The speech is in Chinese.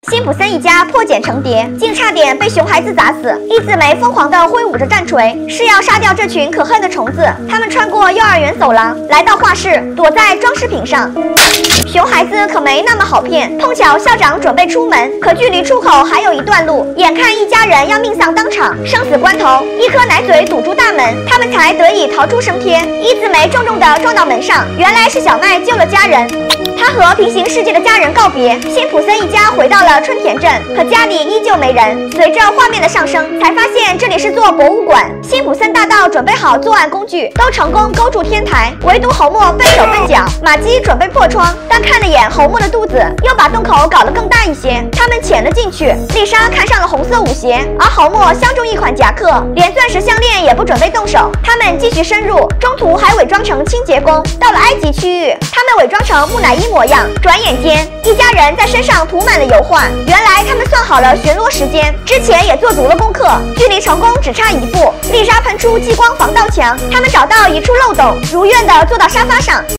辛普森一家破茧成蝶，竟差点被熊孩子砸死。伊子梅疯狂地挥舞着战锤，是要杀掉这群可恨的虫子。他们穿过幼儿园走廊，来到画室，躲在装饰品上。熊孩子可没那么好骗，碰巧校长准备出门，可距离出口还有一段路，眼看一家人要命丧当场，生死关头，一颗奶嘴堵住大门，他们才得以逃出升天。伊子梅重重地撞到门上，原来是小麦救了家人。他和平行世界的家人告别，辛普森一家回到了春田镇，可家里依旧没人。随着画面的上升，才发现这里是座博物馆。辛普森大盗准备好作案工具，都成功勾住天台，唯独侯默笨手笨脚。马基准备破窗，但看了眼侯默的肚子，又把洞口搞得更大一些。他们潜了进去，丽莎看上了红色舞鞋，而侯默相中一款夹克，连钻石项链也不准备动手。他们继续深入，中途还伪装成清洁工。到了埃及区域，他们伪装成木乃伊模样，转眼间一家人在身上涂满了油画。原来他们算好了巡逻时间，之前也做足了功课，距离成功只差一步。丽莎喷出激光防盗墙，他们找到一处漏洞，如愿地坐到沙发上。